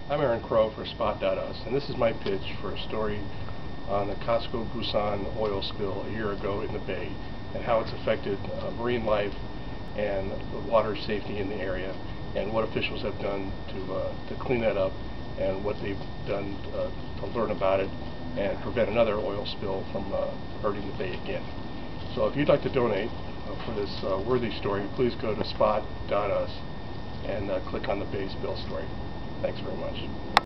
I'm Aaron Crowe for Spot.us, and this is my pitch for a story on the Costco-Busan oil spill a year ago in the Bay and how it's affected marine life and the water safety in the area, and what officials have done to clean that up, and what they've done to learn about it and prevent another oil spill from hurting the Bay again. So if you'd like to donate for this worthy story, please go to Spot.us and click on the Bay spill story. Thanks very much.